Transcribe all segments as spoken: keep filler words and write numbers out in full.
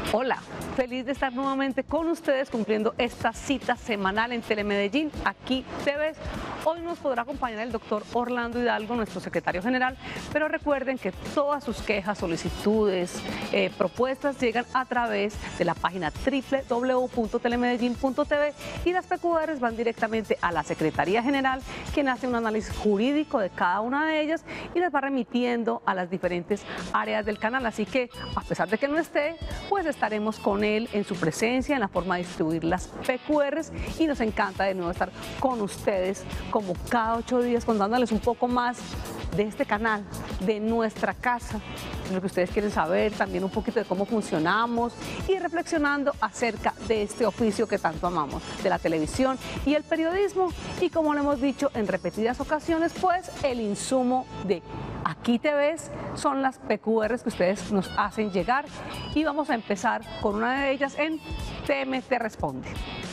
Hola, feliz de estar nuevamente con ustedes cumpliendo esta cita semanal en Telemedellín, aquí te ves. Hoy nos podrá acompañar el doctor Orlando Hidalgo, nuestro secretario general, pero recuerden que todas sus quejas, solicitudes, eh, propuestas llegan a través de la página doble u doble u doble u punto telemedellín punto t v y las P Q Rs van directamente a la Secretaría General, quien hace un análisis jurídico de cada una de ellas y las va remitiendo a las diferentes áreas del canal. Así que, a pesar de que no esté, pues estaremos con él en su presencia, en la forma de distribuir las P Q Rs, y nos encanta de nuevo estar con ustedes como cada ocho días contándoles un poco más de este canal, de nuestra casa, de lo que ustedes quieren saber, también un poquito de cómo funcionamos y reflexionando acerca de este oficio que tanto amamos, de la televisión y el periodismo, y como lo hemos dicho en repetidas ocasiones, pues el insumo de Aquí te ves son las P Q Rs que ustedes nos hacen llegar, y vamos a empezar con una de ellas en T M Te Responde.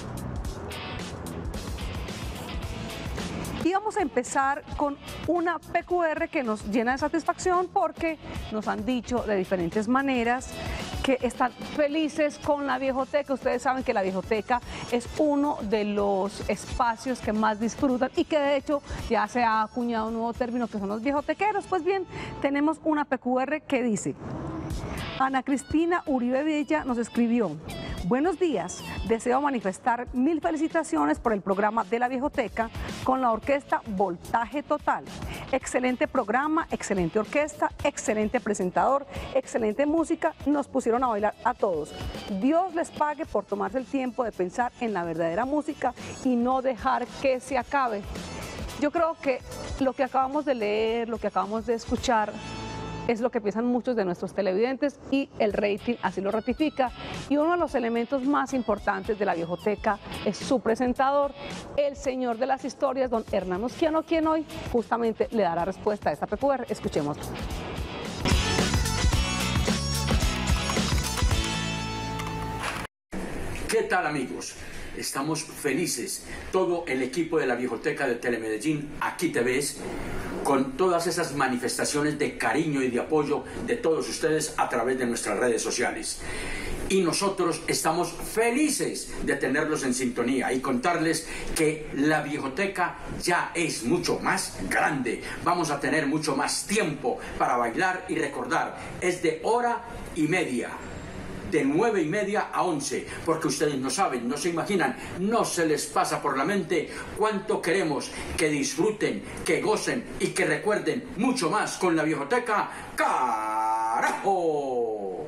Y vamos a empezar con una P Q R que nos llena de satisfacción porque nos han dicho de diferentes maneras que están felices con la Viejoteca. Ustedes saben que la Viejoteca es uno de los espacios que más disfrutan y que de hecho ya se ha acuñado un nuevo término que son los viejotequeros. Pues bien, tenemos una P Q R que dice: Ana Cristina Uribe Villa nos escribió: buenos días, deseo manifestar mil felicitaciones por el programa de la Viejoteca con la orquesta Voltaje Total. Excelente programa, excelente orquesta, excelente presentador, excelente música, nos pusieron a bailar a todos. Dios les pague por tomarse el tiempo de pensar en la verdadera música y no dejar que se acabe. Yo creo que lo que acabamos de leer, lo que acabamos de escuchar, es lo que piensan muchos de nuestros televidentes y el rating así lo ratifica. Y uno de los elementos más importantes de la Viejoteca es su presentador, el señor de las historias, don Hernán Usquiano, quien hoy justamente le dará respuesta a esta P Q R. Escuchémoslo. ¿Qué tal, amigos? Estamos felices, todo el equipo de la Viejoteca de Telemedellín, Aquí te ves, con todas esas manifestaciones de cariño y de apoyo de todos ustedes a través de nuestras redes sociales. Y nosotros estamos felices de tenerlos en sintonía y contarles que la Viejoteca ya es mucho más grande. Vamos a tener mucho más tiempo para bailar y recordar. Es de hora y media, de nueve y media a once, porque ustedes no saben, no se imaginan, no se les pasa por la mente cuánto queremos que disfruten, que gocen y que recuerden mucho más con la Viejoteca. ¡Carajo!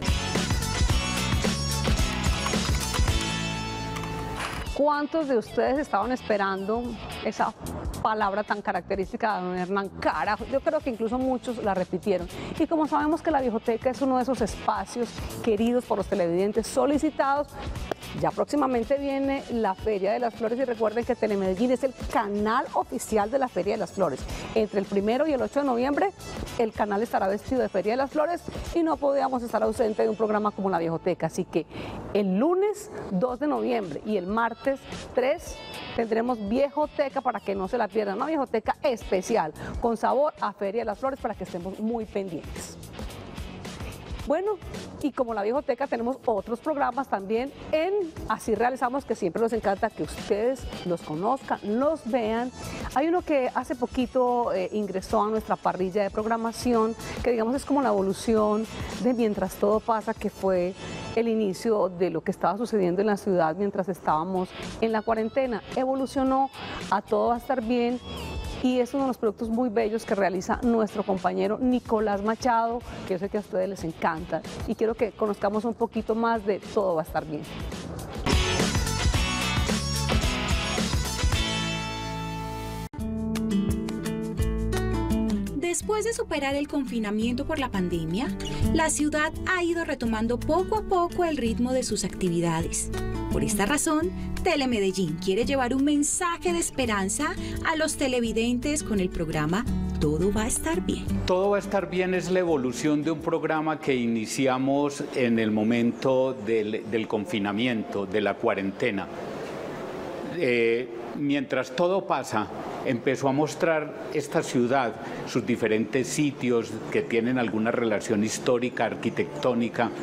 ¿Cuántos de ustedes estaban esperando esa palabra tan característica de don Hernán? Carajo. Yo creo que incluso muchos la repitieron. Y como sabemos que la Viejoteca es uno de esos espacios queridos por los televidentes, solicitados, ya próximamente viene la Feria de las Flores, y recuerden que Telemedellín es el canal oficial de la Feria de las Flores. Entre el primero y el ocho de noviembre el canal estará vestido de Feria de las Flores y no podíamos estar ausente de un programa como la Viejoteca. Así que el lunes dos de noviembre y el martes tres tendremos Viejoteca para que no se la pierdan. Una Viejoteca especial con sabor a Feria de las Flores para que estemos muy pendientes. Bueno, y como la Viejoteca tenemos otros programas también en Así Realizamos, que siempre nos encanta que ustedes los conozcan, los vean. Hay uno que hace poquito eh, ingresó a nuestra parrilla de programación, que digamos es como la evolución de Mientras Todo Pasa, que fue el inicio de lo que estaba sucediendo en la ciudad mientras estábamos en la cuarentena. Evolucionó a Todo Va a Estar Bien, y es uno de los productos muy bellos que realiza nuestro compañero Nicolás Machado, que yo sé que a ustedes les encanta, y quiero que conozcamos un poquito más de Todo Va a Estar Bien. Después de superar el confinamiento por la pandemia, la ciudad ha ido retomando poco a poco el ritmo de sus actividades. Por esta razón, Telemedellín quiere llevar un mensaje de esperanza a los televidentes con el programa Todo Va a Estar Bien. Todo Va a Estar Bien es la evolución de un programa que iniciamos en el momento del, del confinamiento, de la cuarentena. Eh, mientras todo pasa, empezó a mostrar esta ciudad, sus diferentes sitios que tienen alguna relación histórica, arquitectónica,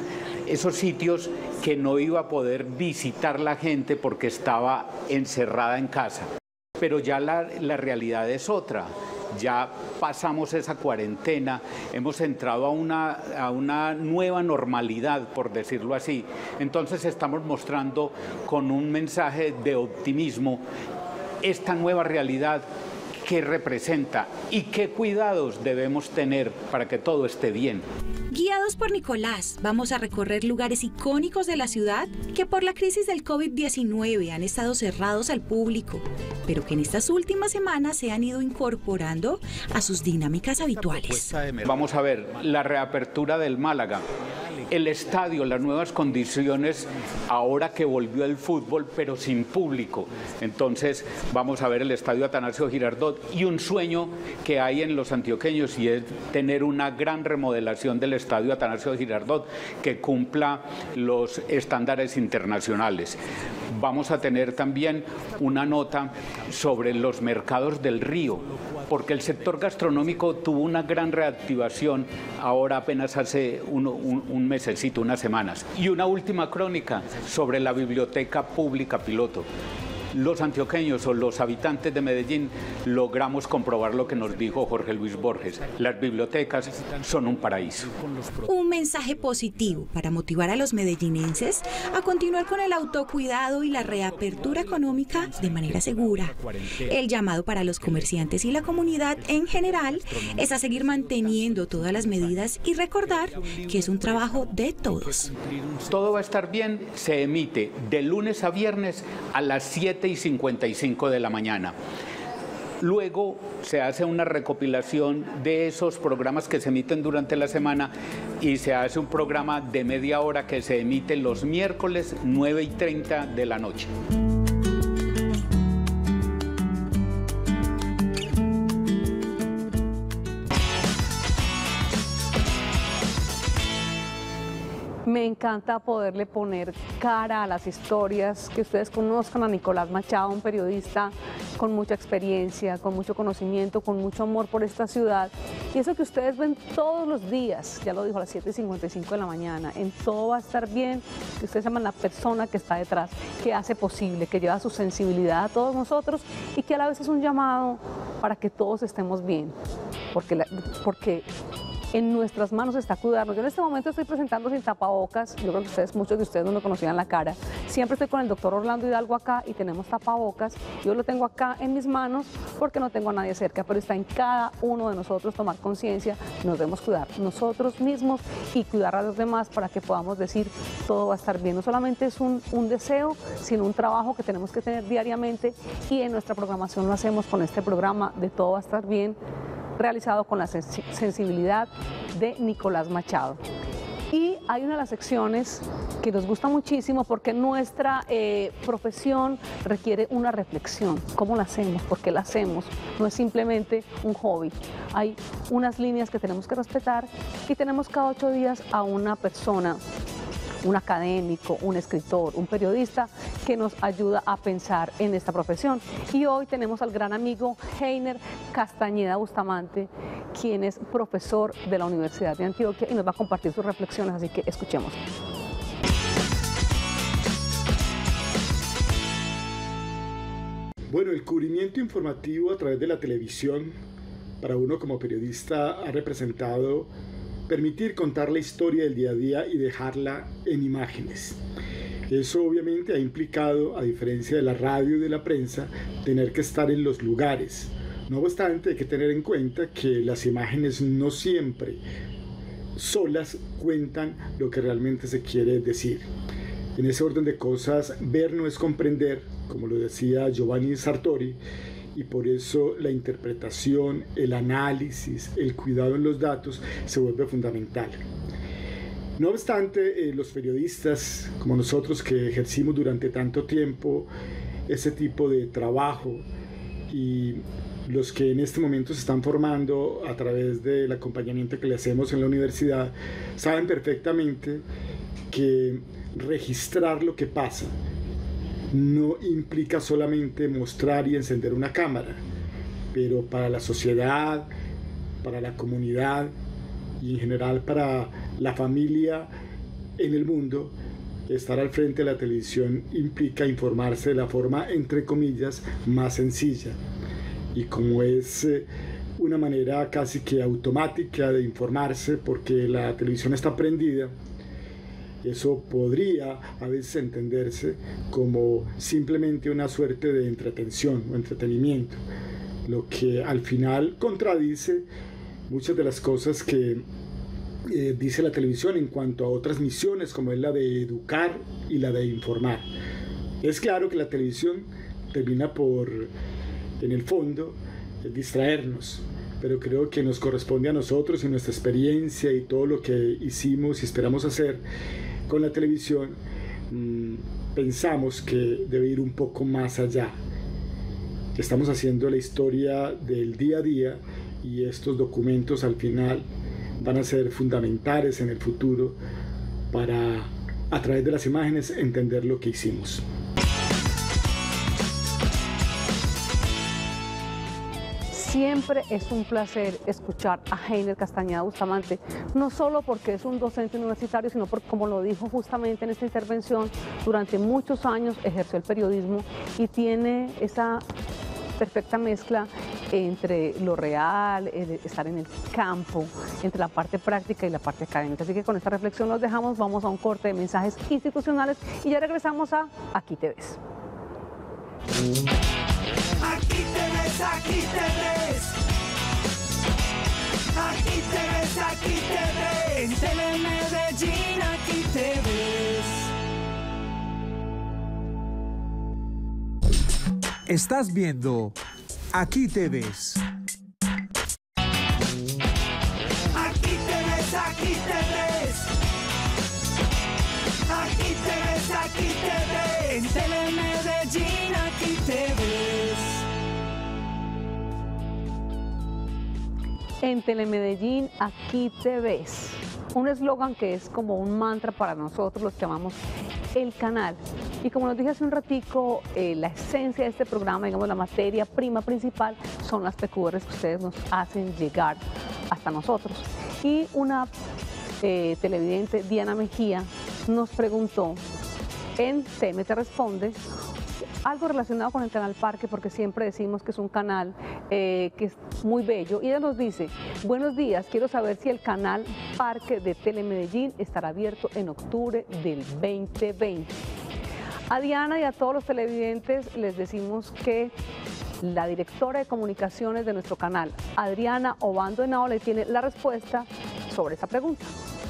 esos sitios que no iba a poder visitar la gente porque estaba encerrada en casa. Pero ya la, la realidad es otra. Ya pasamos esa cuarentena, hemos entrado a una, a una nueva normalidad, por decirlo así. Entonces estamos mostrando con un mensaje de optimismo esta nueva realidad que representa y qué cuidados debemos tener para que todo esté bien. Guiados por Nicolás, vamos a recorrer lugares icónicos de la ciudad que por la crisis del COVID diecinueve han estado cerrados al público, pero que en estas últimas semanas se han ido incorporando a sus dinámicas habituales. Vamos a ver la reapertura del Málaga, el estadio, las nuevas condiciones ahora que volvió el fútbol, pero sin público. Entonces vamos a ver el estadio Atanasio Girardot y un sueño que hay en los antioqueños, y es tener una gran remodelación del estadio Atanasio Girardot que cumpla los estándares internacionales. Vamos a tener también una nota sobre los mercados del río, porque el sector gastronómico tuvo una gran reactivación ahora apenas hace un, un, un mesecito, unas semanas. Y una última crónica sobre la biblioteca pública piloto. Los antioqueños o los habitantes de Medellín logramos comprobar lo que nos dijo Jorge Luis Borges: las bibliotecas son un paraíso. Un mensaje positivo para motivar a los medellinenses a continuar con el autocuidado y la reapertura económica de manera segura. El llamado para los comerciantes y la comunidad en general es a seguir manteniendo todas las medidas y recordar que es un trabajo de todos. Todo va a estar bien se emite de lunes a viernes a las siete y cincuenta y cinco de la mañana. Luego se hace una recopilación de esos programas que se emiten durante la semana y se hace un programa de media hora que se emite los miércoles nueve y treinta de la noche. Me encanta poderle poner cara a las historias, que ustedes conozcan a Nicolás Machado, un periodista con mucha experiencia, con mucho conocimiento, con mucho amor por esta ciudad. Y eso que ustedes ven todos los días, ya lo dijo a las siete y cincuenta y cinco de la mañana, en Todo va a estar bien, que ustedes aman la persona que está detrás, que hace posible, que lleva su sensibilidad a todos nosotros y que a la vez es un llamado para que todos estemos bien, porque, la, porque en nuestras manos está cuidarnos. Yo en este momento estoy presentando sin tapabocas, yo creo que ustedes, muchos de ustedes no me conocían la cara. Siempre estoy con el doctor Orlando Hidalgo acá y tenemos tapabocas. Yo lo tengo acá en mis manos porque no tengo a nadie cerca, pero está en cada uno de nosotros tomar conciencia. Nos debemos cuidar nosotros mismos y cuidar a los demás para que podamos decir todo va a estar bien. No solamente es un, un deseo, sino un trabajo que tenemos que tener diariamente, y en nuestra programación lo hacemos con este programa de Todo va a estar bien, realizado con la sensibilidad de Nicolás Machado. Y hay una de las secciones que nos gusta muchísimo porque nuestra eh, profesión requiere una reflexión. ¿Cómo la hacemos? ¿Por qué la hacemos? No es simplemente un hobby. Hay unas líneas que tenemos que respetar y tenemos cada ocho días a una persona, un académico, un escritor, un periodista que nos ayuda a pensar en esta profesión. Y hoy tenemos al gran amigo Heiner Castañeda Bustamante, quien es profesor de la Universidad de Antioquia y nos va a compartir sus reflexiones, así que escuchemos. Bueno, el cubrimiento informativo a través de la televisión, para uno como periodista, ha representado permitir contar la historia del día a día y dejarla en imágenes. Eso obviamente ha implicado, a diferencia de la radio y de la prensa, tener que estar en los lugares. No obstante, hay que tener en cuenta que las imágenes no siempre solas cuentan lo que realmente se quiere decir. En ese orden de cosas, ver no es comprender, como lo decía Giovanni Sartori, y por eso la interpretación, el análisis, el cuidado en los datos se vuelve fundamental. No obstante, eh, los periodistas como nosotros que ejercimos durante tanto tiempo ese tipo de trabajo y los que en este momento se están formando a través del acompañamiento que le hacemos en la universidad, saben perfectamente que registrar lo que pasa no implica solamente mostrar y encender una cámara, pero para la sociedad, para la comunidad y en general para la familia, en el mundo, estar al frente de la televisión implica informarse de la forma, entre comillas, más sencilla. Y como es eh, una manera casi que automática de informarse, porque la televisión está prendida, eso podría a veces entenderse como simplemente una suerte de entretención o entretenimiento, lo que al final contradice muchas de las cosas que eh, dice la televisión en cuanto a otras misiones, como es la de educar y la de informar. Es claro que la televisión termina por, en el fondo, eh, distraernos, pero creo que nos corresponde a nosotros y nuestra experiencia y todo lo que hicimos y esperamos hacer con la televisión, mmm, pensamos que debe ir un poco más allá. Estamos haciendo la historia del día a día y estos documentos al final van a ser fundamentales en el futuro para, a través de las imágenes, entender lo que hicimos. Siempre es un placer escuchar a Heiner Castañeda Bustamante, no solo porque es un docente universitario, sino porque, como lo dijo justamente en esta intervención, durante muchos años ejerció el periodismo y tiene esa perfecta mezcla entre lo real, estar en el campo, entre la parte práctica y la parte académica. Así que con esta reflexión los dejamos, vamos a un corte de mensajes institucionales y ya regresamos a Aquí te ves. Aquí te ves, aquí te ves. Aquí te ves, aquí te ves. En Telemedellín, aquí te ves. Estás viendo Aquí te ves. Aquí te ves, aquí te ves. Aquí te ves, aquí te ves. En Telemedellín, aquí te ves. En Telemedellín, aquí te ves. Un eslogan que es como un mantra para nosotros, los que amamos el canal. Y como nos dije hace un ratico, eh, la esencia de este programa, digamos, la materia prima principal, son las P Q Rs que ustedes nos hacen llegar hasta nosotros. Y una eh, televidente, Diana Mejía, nos preguntó en T M Te Responde algo relacionado con el canal Parque, porque siempre decimos que es un canal eh, que es muy bello. Y ella nos dice: buenos días, quiero saber si el canal Parque de Telemedellín estará abierto en octubre del veinte veinte. A Diana y a todos los televidentes les decimos que la directora de comunicaciones de nuestro canal, Adriana Obando Henao, le tiene la respuesta sobre esa pregunta.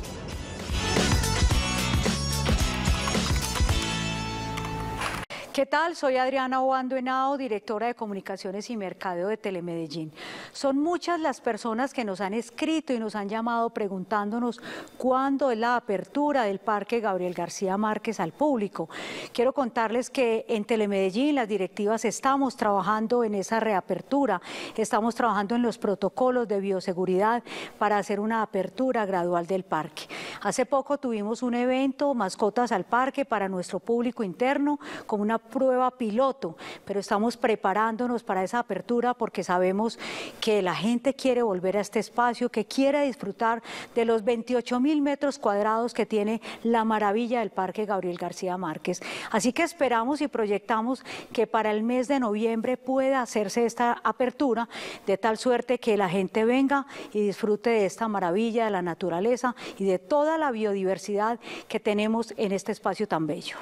¿Qué tal? Soy Adriana Obando Henao, directora de Comunicaciones y Mercadeo de Telemedellín. Son muchas las personas que nos han escrito y nos han llamado preguntándonos cuándo es la apertura del Parque Gabriel García Márquez al público. Quiero contarles que en Telemedellín las directivas estamos trabajando en esa reapertura, estamos trabajando en los protocolos de bioseguridad para hacer una apertura gradual del parque. Hace poco tuvimos un evento, Mascotas al Parque, para nuestro público interno, como una prueba piloto, pero estamos preparándonos para esa apertura porque sabemos que la gente quiere volver a este espacio, que quiere disfrutar de los veintiocho mil metros cuadrados que tiene la maravilla del Parque Gabriel García Márquez. Así que esperamos y proyectamos que para el mes de noviembre pueda hacerse esta apertura, de tal suerte que la gente venga y disfrute de esta maravilla de la naturaleza y de toda la biodiversidad que tenemos en este espacio tan bello.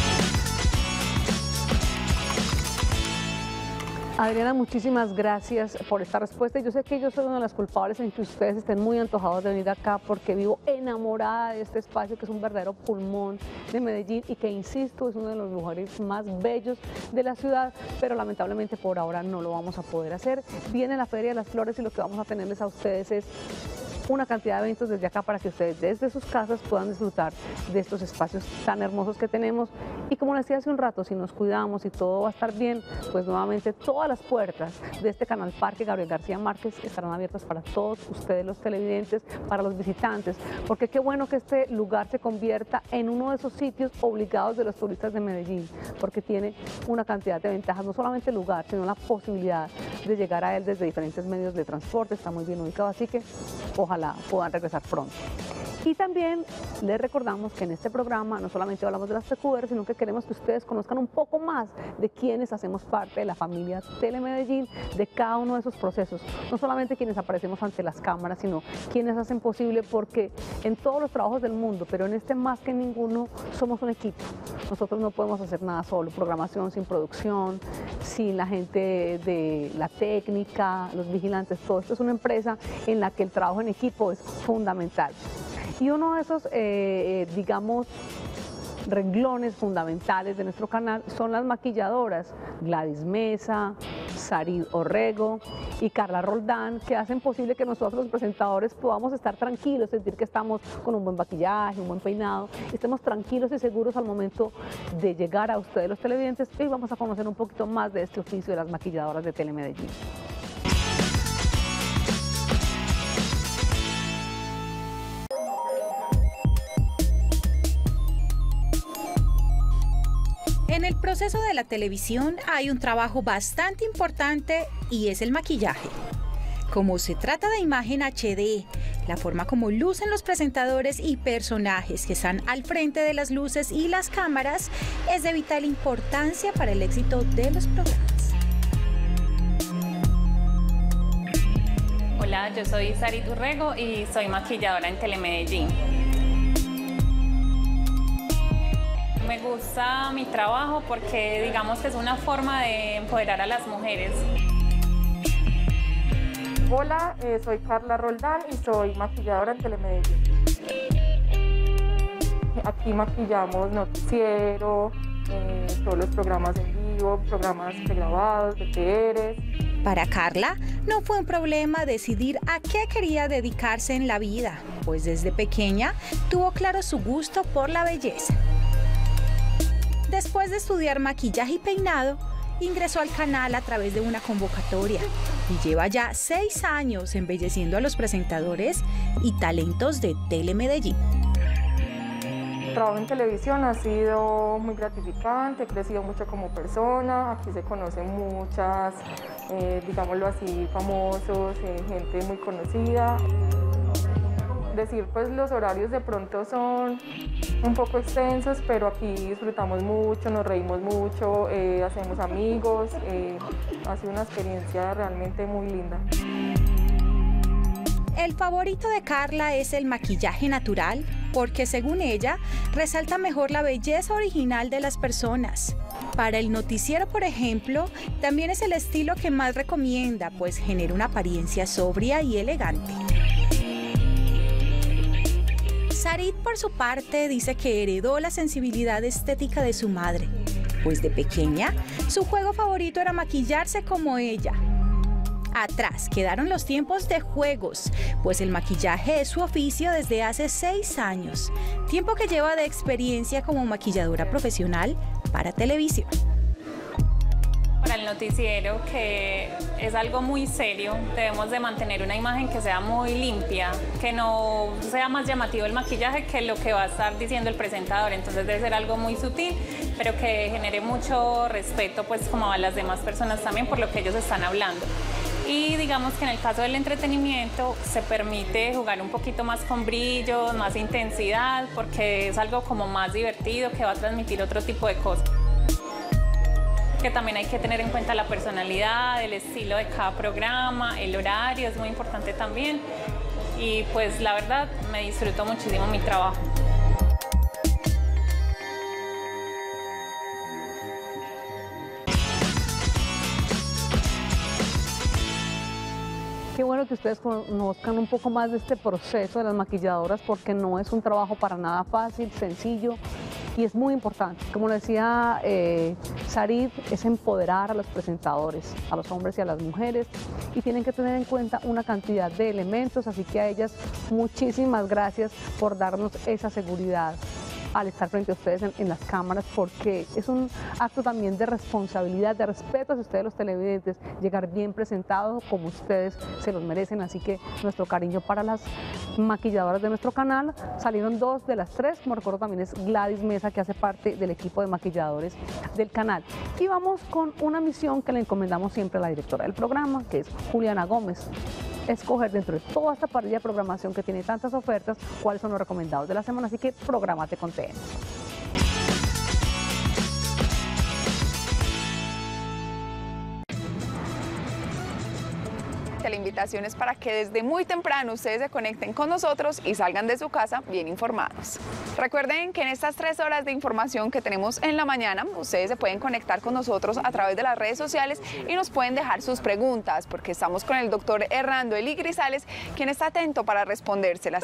Adriana, muchísimas gracias por esta respuesta. Yo sé que yo soy una de las culpables en que ustedes estén muy antojados de venir acá, porque vivo enamorada de este espacio que es un verdadero pulmón de Medellín y que, insisto, es uno de los lugares más bellos de la ciudad, pero lamentablemente por ahora no lo vamos a poder hacer. Viene la Feria de las Flores y lo que vamos a tenerles a ustedes es una cantidad de eventos desde acá para que ustedes desde sus casas puedan disfrutar de estos espacios tan hermosos que tenemos. Y como les decía hace un rato, si nos cuidamos y todo va a estar bien, pues nuevamente todas las puertas de este canal Parque Gabriel García Márquez estarán abiertas para todos ustedes, los televidentes, para los visitantes, porque qué bueno que este lugar se convierta en uno de esos sitios obligados de los turistas de Medellín, porque tiene una cantidad de ventajas, no solamente el lugar, sino la posibilidad de llegar a él desde diferentes medios de transporte, está muy bien ubicado, así que ojalá puedan regresar pronto. Y también les recordamos que en este programa no solamente hablamos de las T Q R, sino que queremos que ustedes conozcan un poco más de quienes hacemos parte de la familia Telemedellín, de cada uno de esos procesos. No solamente quienes aparecemos ante las cámaras, sino quienes hacen posible, porque en todos los trabajos del mundo, pero en este más que ninguno, somos un equipo. Nosotros no podemos hacer nada solo, programación sin producción, sin la gente de la técnica, los vigilantes, todo esto es una empresa en la que el trabajo en equipo es fundamental. Y uno de esos, eh, digamos, renglones fundamentales de nuestro canal son las maquilladoras Gladys Mesa, Sarid Orrego y Carla Roldán, que hacen posible que nosotros los presentadores podamos estar tranquilos, sentir que estamos con un buen maquillaje, un buen peinado, estemos tranquilos y seguros al momento de llegar a ustedes los televidentes. Hoy vamos a conocer un poquito más de este oficio de las maquilladoras de Telemedellín. En el proceso de la televisión hay un trabajo bastante importante y es el maquillaje. Como se trata de imagen H D, la forma como lucen los presentadores y personajes que están al frente de las luces y las cámaras es de vital importancia para el éxito de los programas. Hola, yo soy Sarid Orrego y soy maquilladora en Telemedellín. Me gusta mi trabajo porque digamos que es una forma de empoderar a las mujeres. Hola, eh, soy Carla Roldán y soy maquilladora en Telemedellín. Aquí maquillamos noticiero, eh, todos los programas en vivo, programas pregrabados, de T Rs. Para Carla no fue un problema decidir a qué quería dedicarse en la vida, pues desde pequeña tuvo claro su gusto por la belleza. Después de estudiar maquillaje y peinado, ingresó al canal a través de una convocatoria y lleva ya seis años embelleciendo a los presentadores y talentos de Telemedellín. El trabajo en televisión ha sido muy gratificante, he crecido mucho como persona, aquí se conocen muchas, eh, digámoslo así, famosos, eh, gente muy conocida. Decir, pues los horarios de pronto son un poco extensos, pero aquí disfrutamos mucho, nos reímos mucho, eh, hacemos amigos, eh, ha sido una experiencia realmente muy linda. El favorito de Carla es el maquillaje natural, porque según ella, resalta mejor la belleza original de las personas. Para el noticiero, por ejemplo, también es el estilo que más recomienda, pues genera una apariencia sobria y elegante. Sarid, por su parte, dice que heredó la sensibilidad estética de su madre, pues de pequeña su juego favorito era maquillarse como ella. Atrás quedaron los tiempos de juegos, pues el maquillaje es su oficio desde hace seis años, tiempo que lleva de experiencia como maquilladora profesional para televisión. Para el noticiero, que es algo muy serio, debemos de mantener una imagen que sea muy limpia, que no sea más llamativo el maquillaje que lo que va a estar diciendo el presentador, entonces debe ser algo muy sutil, pero que genere mucho respeto pues como a las demás personas también por lo que ellos están hablando. Y digamos que en el caso del entretenimiento se permite jugar un poquito más con brillo, más intensidad, porque es algo como más divertido que va a transmitir otro tipo de cosas. Que también hay que tener en cuenta la personalidad, el estilo de cada programa, el horario es muy importante también. Y pues la verdad me disfruto muchísimo mi trabajo. Qué bueno que ustedes conozcan un poco más de este proceso de las maquilladoras, porque no es un trabajo para nada fácil, sencillo y es muy importante. Como decía eh, Sarid, es empoderar a los presentadores, a los hombres y a las mujeres, y tienen que tener en cuenta una cantidad de elementos, así que a ellas muchísimas gracias por darnos esa seguridad al estar frente a ustedes en, en las cámaras, porque es un acto también de responsabilidad, de respeto hacia ustedes los televidentes, llegar bien presentados como ustedes se los merecen, así que nuestro cariño para las maquilladoras de nuestro canal. Salieron dos de las tres, como recuerdo también es Gladys Mesa, que hace parte del equipo de maquilladores del canal. Y vamos con una misión que le encomendamos siempre a la directora del programa, que es Juliana Gómez. escoger dentro de toda esta parrilla de programación que tiene tantas ofertas, cuáles son los recomendados de la semana. Así que prográmate con T N. La invitación es para que desde muy temprano ustedes se conecten con nosotros y salgan de su casa bien informados. Recuerden que en estas tres horas de información que tenemos en la mañana, ustedes se pueden conectar con nosotros a través de las redes sociales y nos pueden dejar sus preguntas, porque estamos con el doctor Hernando Eli Grisales, quien está atento para respondérselas.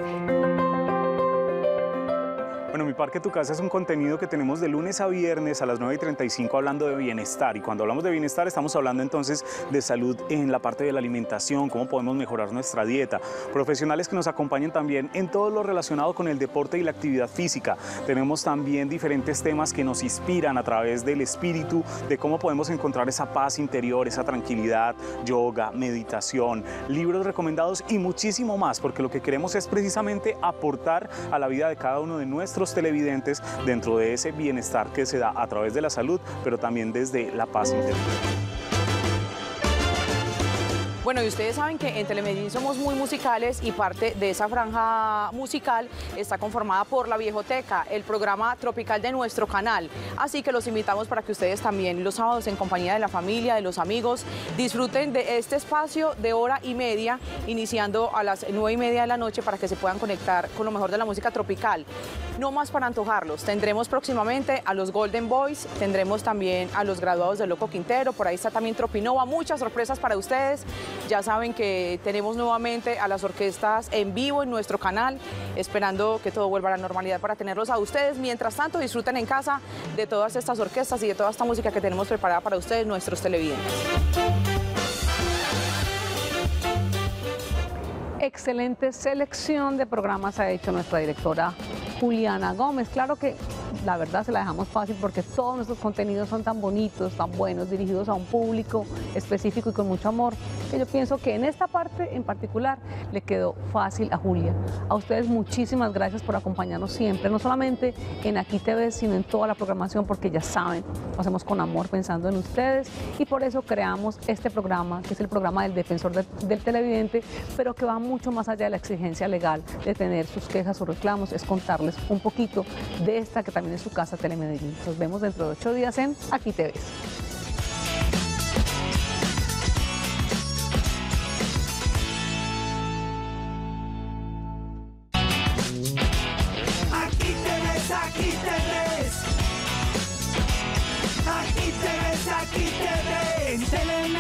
Bueno, Mi Parque Tu Casa es un contenido que tenemos de lunes a viernes a las nueve y treinta y cinco hablando de bienestar, y cuando hablamos de bienestar estamos hablando entonces de salud en la parte de la alimentación, cómo podemos mejorar nuestra dieta, profesionales que nos acompañen también en todo lo relacionado con el deporte y la actividad física. Tenemos también diferentes temas que nos inspiran a través del espíritu, de cómo podemos encontrar esa paz interior, esa tranquilidad, yoga, meditación, libros recomendados y muchísimo más, porque lo que queremos es precisamente aportar a la vida de cada uno de nuestros televidentes dentro de ese bienestar que se da a través de la salud, pero también desde la paz interior. Bueno, y ustedes saben que en Telemedellín somos muy musicales y parte de esa franja musical está conformada por La Viejoteca, el programa tropical de nuestro canal. Así que los invitamos para que ustedes también los sábados en compañía de la familia, de los amigos, disfruten de este espacio de hora y media, iniciando a las nueve y media de la noche para que se puedan conectar con lo mejor de la música tropical. No más para antojarlos, tendremos próximamente a los Golden Boys, tendremos también a los graduados de Loco Quintero, por ahí está también Tropinova, muchas sorpresas para ustedes. Ya saben que tenemos nuevamente a las orquestas en vivo en nuestro canal, esperando que todo vuelva a la normalidad para tenerlos a ustedes. Mientras tanto, disfruten en casa de todas estas orquestas y de toda esta música que tenemos preparada para ustedes, nuestros televidentes. Excelente selección de programas ha hecho nuestra directora Juliana Gómez. Claro que la verdad se la dejamos fácil porque todos nuestros contenidos son tan bonitos, tan buenos, dirigidos a un público específico y con mucho amor, que yo pienso que en esta parte en particular le quedó fácil a Julia. A ustedes muchísimas gracias por acompañarnos siempre, no solamente en Aquí T V, sino en toda la programación, porque ya saben, lo hacemos con amor pensando en ustedes y por eso creamos este programa, que es el programa del defensor de, del televidente, pero que va mucho más allá de la exigencia legal de tener sus quejas o reclamos, es contarles un poquito de esta que también es su casa, Telemedellín. Nos vemos dentro de ocho días en Aquí Te Ves. Aquí te ves, aquí te ves. Aquí te ves, aquí te ves. En Telemedellín.